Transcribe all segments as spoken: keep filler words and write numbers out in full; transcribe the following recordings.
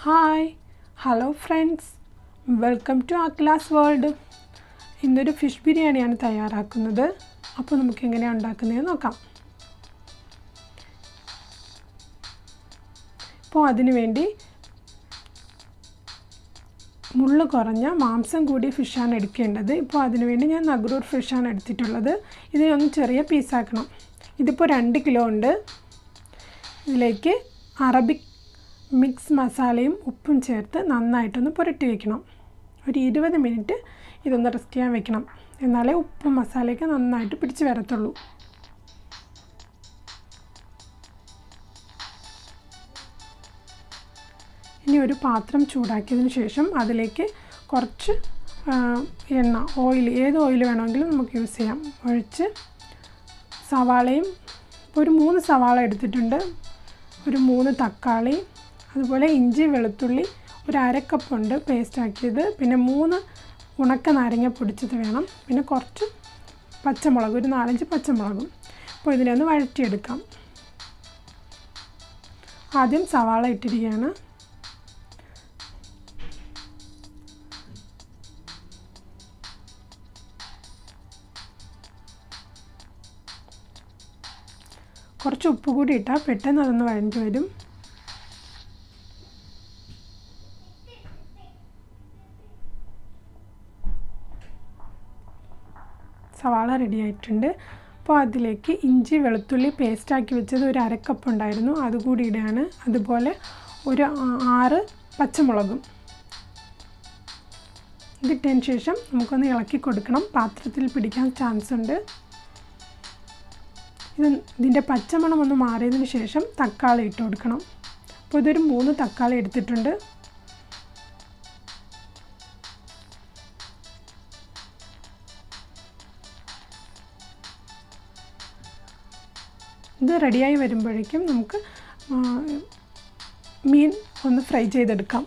Hi, hello friends, welcome to AAQILAS WORLD. ഇന്നൊരു fish ബിരിയാണിയാണ് തയ്യാറാക്കുന്നത്. അപ്പോൾ നമുക്ക് എങ്ങനെയാണ് ഉണ്ടാക്കുന്നതെന്ന് നോക്കാം. അപ്പോൾ അതിനു വേണ്ടി മുള്ളു കുറഞ്ഞ മാംസം കൂടിയ ഫിഷാണ് എടുക്കേണ്ടത്. ഇപ്പോൾ അതിനു വേണ്ടി ഞാൻ നഗരൂർ ഫിഷാണ് എടുത്തിട്ടുള്ളത്. ഇതിനെ ഒന്ന് ചെറിയ പീസാക്കണം. ഇതിപ്പോൾ രണ്ട് കിലോ ഉണ്ട്. ഇതിലേക്ക് അറബിക് മിക്സ് മസാലയും ഉപ്പും ചേർത്ത് നന്നായിട്ടൊന്ന് പുരട്ടി വയ്ക്കണം. ഒരു ഇരുപത് മിനിറ്റ് ഇതൊന്ന് റെസ്റ്റ് ചെയ്യാൻ വെക്കണം. എന്നാലേ ഉപ്പും മസാലയൊക്കെ നന്നായിട്ട് പിടിച്ച് വരത്തുള്ളൂ. ഇനി ഒരു പാത്രം ചൂടാക്കിയതിന് ശേഷം അതിലേക്ക് കുറച്ച് എണ്ണ, ഓയിൽ, ഏത് ഓയിൽ വേണമെങ്കിലും നമുക്ക് യൂസ് ചെയ്യാം, ഒഴിച്ച് സവാളയും ഒരു മൂന്ന് സവാള എടുത്തിട്ടുണ്ട്, ഒരു മൂന്ന് തക്കാളി, അതുപോലെ ഇഞ്ചി വെളുത്തുള്ളി ഒരു അരക്കപ്പുണ്ട് പേസ്റ്റ് ആക്കിയത്, പിന്നെ മൂന്ന് ഉണക്ക നാരങ്ങ പൊടിച്ചത് വേണം, പിന്നെ കുറച്ച് പച്ചമുളക്, ഒരു നാലഞ്ച് പച്ചമുളകും. അപ്പോൾ ഇതിനെ ഒന്ന് വഴറ്റിയെടുക്കാം. ആദ്യം സവാള ഇട്ടിരിക്കുകയാണ്. കുറച്ച് ഉപ്പ് കൂടി ഇട്ടാൽ പെട്ടെന്ന് അതൊന്ന് വഴഞ്ഞു വരും. സവാള റെഡി ആയിട്ടുണ്ട്. അപ്പോൾ അതിലേക്ക് ഇഞ്ചി വെളുത്തുള്ളി പേസ്റ്റാക്കി വെച്ചത് ഒരു അരക്കപ്പ് ഉണ്ടായിരുന്നു, അതുകൂടി ഇടുകയാണ്. അതുപോലെ ഒരു ആറ് പച്ചമുളകും ഇതിട്ടതിന് ശേഷം നമുക്കൊന്ന് ഇളക്കി കൊടുക്കണം. പാത്രത്തിൽ പിടിക്കാൻ ചാൻസ് ഉണ്ട്. ഇത് ഇതിൻ്റെ പച്ചമണം ഒന്ന് മാറിയതിന് ശേഷം തക്കാളി ഇട്ട് കൊടുക്കണം. അപ്പോൾ ഇതൊരു മൂന്ന് തക്കാളി എടുത്തിട്ടുണ്ട്. ഇത് റെഡിയായി വരുമ്പോഴേക്കും നമുക്ക് മീൻ ഒന്ന് ഫ്രൈ ചെയ്തെടുക്കാം.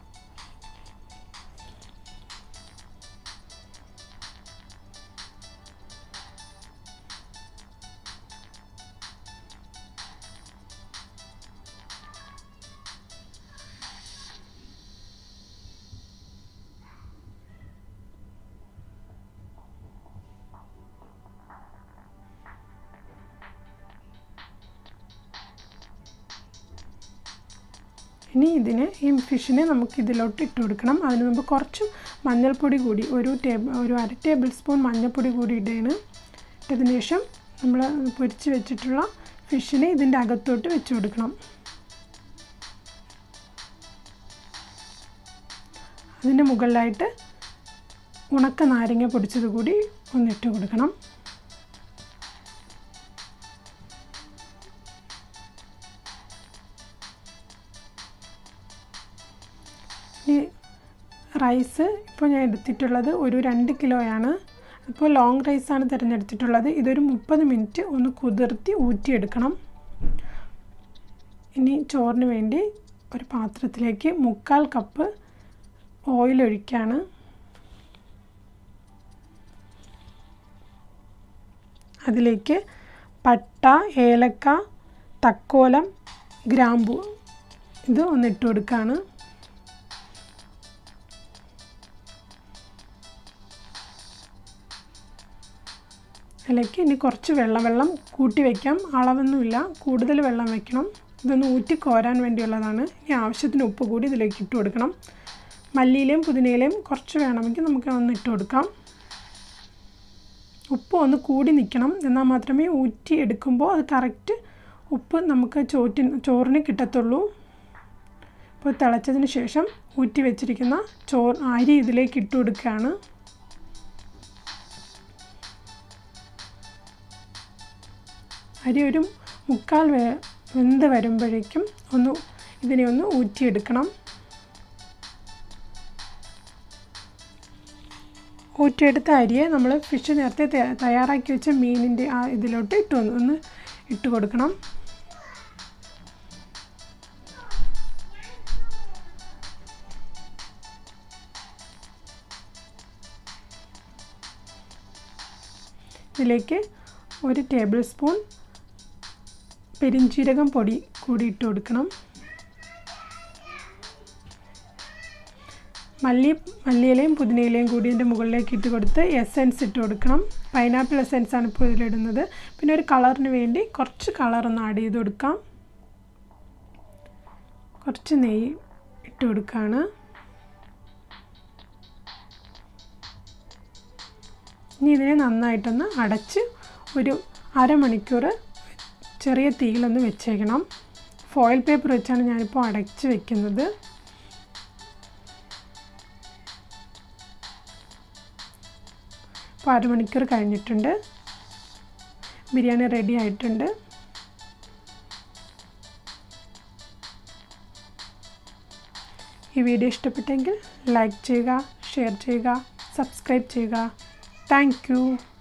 ഇനി ഇതിനെ ഈ ഫിഷിനെ നമുക്ക് ഇതിലോട്ട് ഇട്ട് കൊടുക്കണം. അതിന് മുമ്പ് കുറച്ച് മഞ്ഞൾപ്പൊടി കൂടി, ഒരു ടേബിൾ ഒരു അര ടേബിൾ സ്പൂൺ മഞ്ഞൾപ്പൊടി കൂടി ഇടുകയാണ്. ഇട്ടതിന് ശേഷം നമ്മൾ പൊരിച്ച് വെച്ചിട്ടുള്ള ഫിഷിനെ ഇതിൻ്റെ അകത്തോട്ട് വെച്ച് കൊടുക്കണം. അതിൻ്റെ മുകളിലായിട്ട് ഉണക്ക നാരങ്ങ പൊടിച്ചത് കൂടി ഒന്നിട്ട് കൊടുക്കണം. ഈ റൈസ് ഇപ്പോൾ ഞാൻ എടുത്തിട്ടുള്ളത് ഒരു രണ്ട് കിലോയാണ്. ഇപ്പോൾ ലോങ് റൈസാണ് തിരഞ്ഞെടുത്തിട്ടുള്ളത്. ഇതൊരു മുപ്പത് മിനിറ്റ് ഒന്ന് കുതിർത്തി ഊറ്റിയെടുക്കണം. ഇനി ചോറിന് വേണ്ടി ഒരു പാത്രത്തിലേക്ക് മുക്കാൽ കപ്പ് ഓയിൽ ഒഴിക്കുകയാണ്. അതിലേക്ക് പട്ട, ഏലക്ക, തക്കോലം, ഗ്രാമ്പൂ ഇത് ഒന്നിട്ട് കൊടുക്കുകയാണ്. അതിലേക്ക് ഇനി കുറച്ച് വെള്ളം വെള്ളം കൂട്ടി വയ്ക്കാം, അളവൊന്നുമില്ല, കൂടുതൽ വെള്ളം വയ്ക്കണം. ഇതൊന്ന് ഊറ്റി കോരാൻ വേണ്ടിയുള്ളതാണ്. ഇനി ആവശ്യത്തിന് ഉപ്പ് കൂടി ഇതിലേക്ക് ഇട്ട് കൊടുക്കണം. മല്ലിയിലയും പുതിനയിലയും കുറച്ച് വേണമെങ്കിൽ നമുക്ക് ഒന്ന് ഇട്ട് കൊടുക്കാം. ഉപ്പ് ഒന്ന് കൂടി നിൽക്കണം, എന്നാൽ മാത്രമേ ഊറ്റി എടുക്കുമ്പോൾ അത് കറക്റ്റ് ഉപ്പ് നമുക്ക് ചോറ്റിന് ചോറിന് കിട്ടത്തുള്ളൂ. അപ്പോൾ തിളച്ചതിന് ശേഷം ഊറ്റി വെച്ചിരിക്കുന്ന ചോറ് അരി ഇതിലേക്ക് ഇട്ട് കൊടുക്കുകയാണ്. അരി ഒരു മുക്കാൽ വേ വെന്ത് വരുമ്പോഴേക്കും ഒന്ന് ഇതിനെ ഒന്ന് ഊറ്റിയെടുക്കണം. ഊറ്റിയെടുത്ത അരിയെ നമ്മൾ ഫിഷ് നേരത്തെ തയ്യാറാക്കി വെച്ച മീനിൻ്റെ ആ ഇതിലോട്ട് ഇട്ട് ഒന്ന് ഒന്ന് ഇട്ട് കൊടുക്കണം. ഇതിലേക്ക് ഒരു ടേബിൾ സ്പൂൺ പെരിഞ്ചീരകം പൊടി കൂടി ഇട്ട് കൊടുക്കണം. മല്ലി മല്ലിയിലയും പുതിനയിലയും കൂടി ഇതിൻ്റെ മുകളിലേക്ക് ഇട്ട് കൊടുത്ത് എസൻസ് ഇട്ട് കൊടുക്കണം. പൈനാപ്പിൾ എസൻസ് ആണ് ഇപ്പോൾ ഇതിലിടുന്നത്. പിന്നെ ഒരു കളറിന് വേണ്ടി കുറച്ച് കളറൊന്ന് ആഡ് ചെയ്ത് കൊടുക്കാം. കുറച്ച് നെയ്യ് ഇട്ട് കൊടുക്കുകയാണ്. ഇനി ഇതിനെ നന്നായിട്ടൊന്ന് അടച്ച് ഒരു അരമണിക്കൂർ ചെറിയ തീയിലൊന്ന് വെച്ചേക്കണം. ഫോയിൽ പേപ്പർ വെച്ചാണ് ഞാനിപ്പോൾ അടച്ച് വെക്കുന്നത്. ഇപ്പോൾ അരമണിക്കൂർ കഴിഞ്ഞിട്ടുണ്ട്. ബിരിയാണി റെഡി ആയിട്ടുണ്ട്. ഈ വീഡിയോ ഇഷ്ടപ്പെട്ടെങ്കിൽ ലൈക്ക് ചെയ്യുക, ഷെയർ ചെയ്യുക, സബ്സ്ക്രൈബ് ചെയ്യുക. Thank U.